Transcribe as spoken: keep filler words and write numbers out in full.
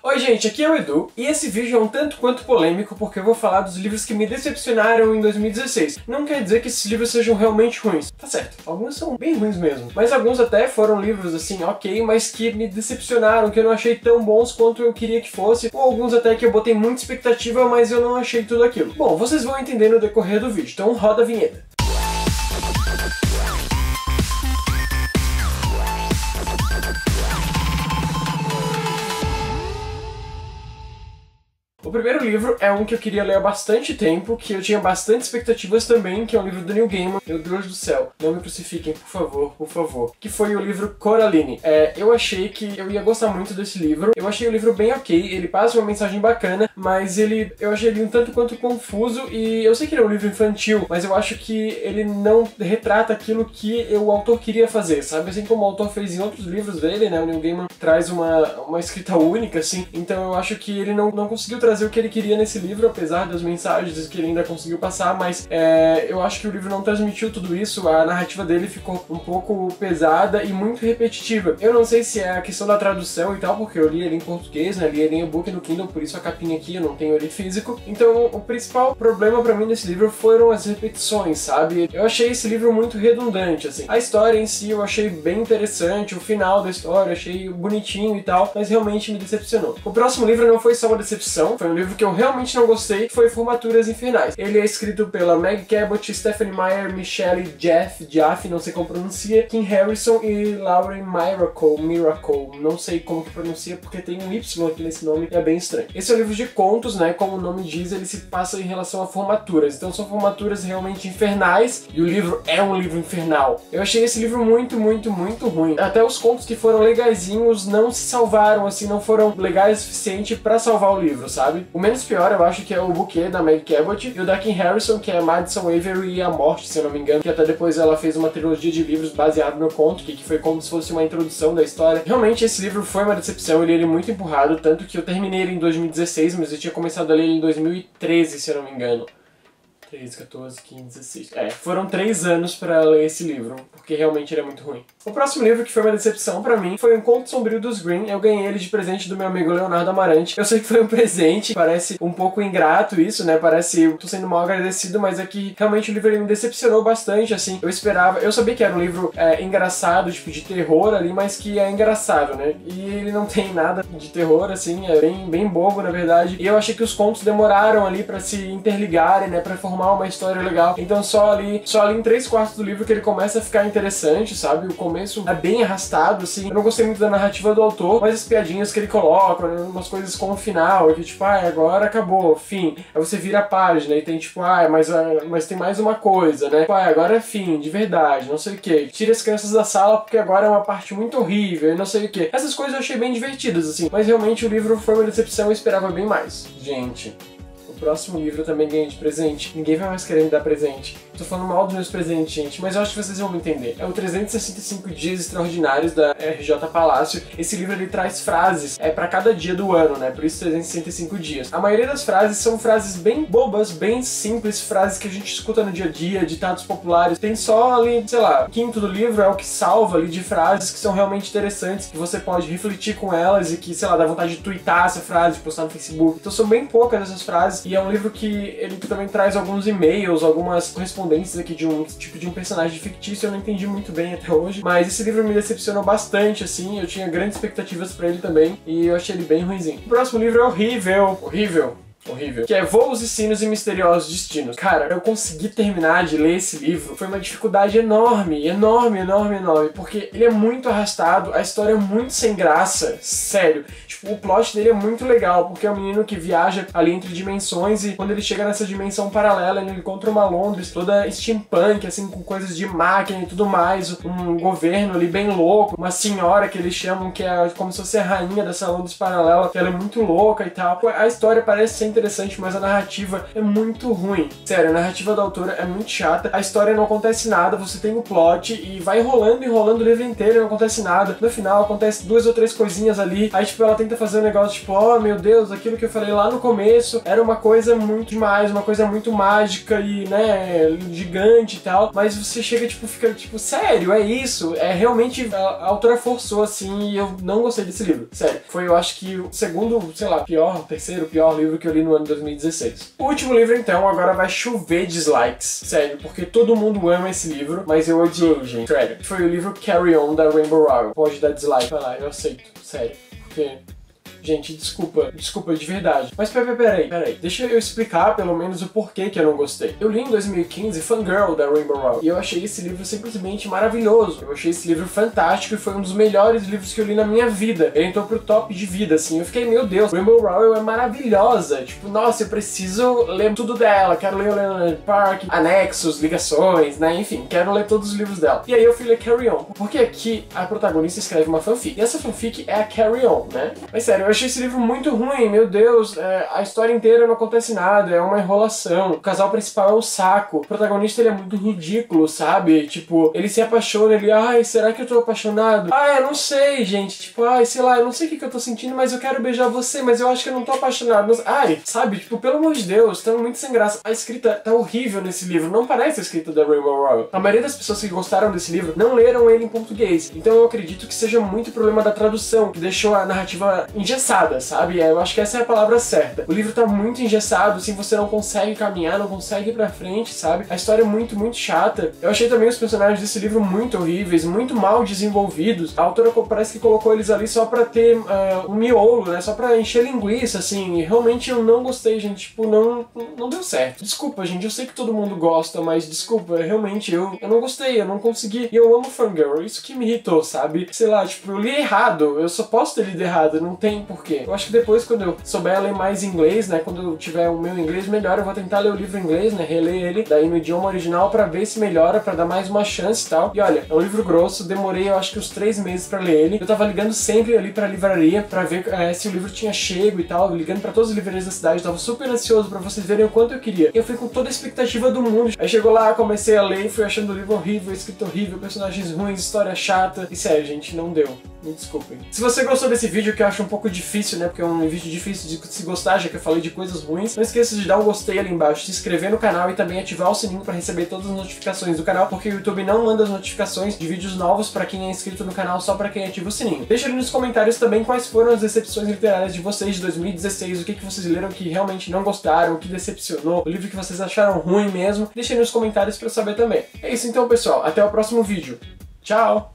Oi gente, aqui é o Edu, e esse vídeo é um tanto quanto polêmico porque eu vou falar dos livros que me decepcionaram em dois mil e dezesseis. Não quer dizer que esses livros sejam realmente ruins, tá certo, alguns são bem ruins mesmo, mas alguns até foram livros assim, ok, mas que me decepcionaram, que eu não achei tão bons quanto eu queria que fosse, ou alguns até que eu botei muita expectativa, mas eu não achei tudo aquilo. Bom, vocês vão entender no decorrer do vídeo, então roda a vinheta. O primeiro livro é um que eu queria ler há bastante tempo, que eu tinha bastante expectativas também, que é um livro do Neil Gaiman. Meu Deus do céu, não me crucifiquem, por favor, por favor. Que foi o livro Coraline. É, eu achei que eu ia gostar muito desse livro. Eu achei o livro bem ok, ele passa uma mensagem bacana, mas ele, eu achei ele um tanto quanto confuso, e eu sei que ele é um livro infantil, mas eu acho que ele não retrata aquilo que o autor queria fazer, sabe? Assim como o autor fez em outros livros dele, né? O Neil Gaiman traz uma, uma escrita única, assim, então eu acho que ele não, não conseguiu trazer o que ele queria nesse livro, apesar das mensagens que ele ainda conseguiu passar, mas é, eu acho que o livro não transmitiu tudo isso, a narrativa dele ficou um pouco pesada e muito repetitiva. Eu não sei se é a questão da tradução e tal, porque eu li ele em português, né, li ele em e-book no Kindle, por isso a capinha aqui, eu não tenho ele físico. Então o principal problema pra mim nesse livro foram as repetições, sabe? Eu achei esse livro muito redundante, assim. A história em si eu achei bem interessante, o final da história eu achei bonitinho e tal, mas realmente me decepcionou. O próximo livro não foi só uma decepção, foi um livro que eu realmente não gostei, foi Formaturas Infernais. Ele é escrito pela Meg Cabot, Stephenie Meyer, Michelle Jeff, Jaffe, não sei como pronuncia, Kim Harrison e Lauren Miracle, Miracle, não sei como que pronuncia porque tem um Y aqui nesse nome e é bem estranho. Esse é um livro de contos, né, como o nome diz, ele se passa em relação a formaturas, então são formaturas realmente infernais e o livro é um livro infernal. Eu achei esse livro muito, muito, muito ruim. Até os contos que foram legaisinhos não se salvaram, assim, não foram legais o suficiente pra salvar o livro, sabe? O menos pior eu acho que é o Buquê, da Meg Cabot, e o da Kim Harrison, que é Madison Avery e a Morte, se eu não me engano, que até depois ela fez uma trilogia de livros baseado no conto, que, que foi como se fosse uma introdução da história. Realmente esse livro foi uma decepção, eu li ele muito empurrado, tanto que eu terminei ele em dois mil e dezesseis, mas eu tinha começado a ler ele em dois mil e treze, se eu não me engano. treze, quatorze, quinze, dezesseis... É, foram três anos pra ler esse livro, porque realmente ele é muito ruim. O próximo livro, que foi uma decepção pra mim, foi O Encontro Sombrio dos Green. Eu ganhei ele de presente do meu amigo Leonardo Amarante. Eu sei que foi um presente, parece um pouco ingrato isso, né? Parece eu tô sendo mal agradecido, mas é que realmente o livro ele me decepcionou bastante, assim. Eu esperava... Eu sabia que era um livro é, engraçado, tipo, de terror ali, mas que é engraçado, né? E ele não tem nada de terror, assim, é bem, bem bobo, na verdade. E eu achei que os contos demoraram ali pra se interligarem, né? Pra formar uma história legal. Então só ali, só ali em três quartos do livro que ele começa a ficar interessante, sabe? O começo é bem arrastado, assim. Eu não gostei muito da narrativa do autor, mas as piadinhas que ele coloca, né? Umas coisas como o final, que tipo, ah, agora acabou, fim. Aí você vira a página e tem tipo, ah, mas, mas tem mais uma coisa, né? Tipo, ah, agora é fim, de verdade, não sei o que. Tira as crianças da sala porque agora é uma parte muito horrível e não sei o que. Essas coisas eu achei bem divertidas, assim. Mas realmente o livro foi uma decepção, eu esperava bem mais. Gente... O próximo livro eu também ganhei de presente. Ninguém vai mais querer me dar presente. Tô falando mal dos meus presentes, gente, mas eu acho que vocês vão me entender. É o trezentos e sessenta e cinco Dias Extraordinários, da R J Palácio. Esse livro, ele traz frases é pra cada dia do ano, né? Por isso trezentos e sessenta e cinco dias. A maioria das frases são frases bem bobas, bem simples, frases que a gente escuta no dia a dia, ditados populares. Tem só ali, sei lá, o quinto do livro é o que salva ali de frases que são realmente interessantes, que você pode refletir com elas e que, sei lá, dá vontade de twittar essa frase, de postar no Facebook. Então são bem poucas essas frases. E é um livro que ele também traz alguns e-mails, algumas correspondências aqui de um tipo de um personagem fictício, eu não entendi muito bem até hoje, mas esse livro me decepcionou bastante, assim, eu tinha grandes expectativas pra ele também, e eu achei ele bem ruinzinho. O próximo livro é horrível, horrível. Horrível. Que é Voos e Sinos e Misteriosos Destinos. Cara, eu consegui terminar de ler esse livro. Foi uma dificuldade enorme, enorme, enorme, enorme. Porque ele é muito arrastado, a história é muito sem graça. Sério. Tipo, o plot dele é muito legal, porque é um menino que viaja ali entre dimensões e quando ele chega nessa dimensão paralela, ele encontra uma Londres toda steampunk, assim, com coisas de máquina e tudo mais. Um governo ali bem louco. Uma senhora que eles chamam que é como se fosse a rainha dessa Londres paralela, que ela é muito louca e tal. A história parece sem interessante, mas a narrativa é muito ruim. Sério, a narrativa da autora é muito chata, a história não acontece nada, você tem o plot e vai enrolando, enrolando o livro inteiro e não acontece nada. No final acontece duas ou três coisinhas ali, aí tipo, ela tenta fazer um negócio tipo, oh meu Deus, aquilo que eu falei lá no começo era uma coisa muito demais, uma coisa muito mágica e, né, gigante e tal, mas você chega, tipo, fica, tipo, sério, é isso? É realmente, a, a autora forçou, assim, e eu não gostei desse livro, sério. Foi, eu acho que o segundo, sei lá, pior, terceiro, pior livro que eu li no ano dois mil e dezesseis. O último livro, então, agora vai chover dislikes, sério, porque todo mundo ama esse livro, mas eu odiei, gente, sério. Foi o livro Carry On, da Rainbow Rowell. Pode dar dislike, vai lá, eu aceito, sério, porque... Gente, desculpa, desculpa de verdade. Mas peraí, peraí, peraí. Deixa eu explicar pelo menos o porquê que eu não gostei. Eu li em dois mil e quinze Fangirl, da Rainbow Rowell, e eu achei esse livro simplesmente maravilhoso. Eu achei esse livro fantástico e foi um dos melhores livros que eu li na minha vida. Ele entrou pro top de vida, assim. Eu fiquei, meu Deus, Rainbow Rowell é maravilhosa. Tipo, nossa, eu preciso ler tudo dela. Quero ler o Leonard Park, anexos, ligações, né? Enfim, quero ler todos os livros dela. E aí eu fui ler Carry On, porque aqui a protagonista escreve uma fanfic. E essa fanfic é a Carry On, né? Mas sério, eu achei esse livro muito ruim, meu Deus, é, a história inteira não acontece nada, é uma enrolação, o casal principal é um saco, o protagonista ele é muito ridículo, sabe? Tipo, ele se apaixona, ele, ai, será que eu tô apaixonado? Ah, eu não sei, gente, tipo, ai, sei lá, eu não sei o que, que eu tô sentindo, mas eu quero beijar você, mas eu acho que eu não tô apaixonado, mas, ai, sabe? Tipo, pelo amor de Deus, tá muito sem graça. A escrita tá horrível nesse livro, não parece a escrita da Rainbow Rowell. A maioria das pessoas que gostaram desse livro não leram ele em português, então eu acredito que seja muito problema da tradução, que deixou a narrativa engessada, sabe? Eu acho que essa é a palavra certa. O livro tá muito engessado, assim, você não consegue caminhar, não consegue ir pra frente, sabe? A história é muito, muito chata. Eu achei também os personagens desse livro muito horríveis, muito mal desenvolvidos. A autora parece que colocou eles ali só pra ter uh, um miolo, né? Só pra encher linguiça, assim. E realmente eu não gostei, gente. Tipo, não, não deu certo. Desculpa, gente. Eu sei que todo mundo gosta, mas desculpa, realmente eu, eu não gostei, eu não consegui. E eu amo Fangirl, isso que me irritou, sabe? Sei lá, tipo, eu li errado. Eu só posso ter lido errado, não tem porquê. Eu acho que depois, quando eu souber ler mais inglês, né, quando eu tiver o meu inglês melhor, eu vou tentar ler o livro em inglês, né, reler ele daí no idioma original pra ver se melhora, pra dar mais uma chance e tal. E olha, é um livro grosso, demorei eu acho que uns três meses pra ler ele. Eu tava ligando sempre ali pra livraria pra ver é, se o livro tinha chego e tal, ligando pra todas as livrarias da cidade, eu tava super ansioso pra vocês verem o quanto eu queria. E eu fui com toda a expectativa do mundo. Aí chegou lá, comecei a ler e fui achando o livro horrível, escrito horrível, personagens ruins, história chata. E sério, gente, não deu. Me desculpem. Se você gostou desse vídeo, que eu acho um pouco difícil, né, porque é um vídeo difícil de se gostar, já que eu falei de coisas ruins, não esqueça de dar um gostei ali embaixo, se inscrever no canal e também ativar o sininho pra receber todas as notificações do canal, porque o YouTube não manda as notificações de vídeos novos pra quem é inscrito no canal, só pra quem ativa o sininho. Deixa ali nos comentários também quais foram as decepções literárias de vocês de dois mil e dezesseis, o que, que vocês leram que realmente não gostaram, o que decepcionou, o livro que vocês acharam ruim mesmo. Deixa aí nos comentários pra eu saber também. É isso então, pessoal. Até o próximo vídeo. Tchau!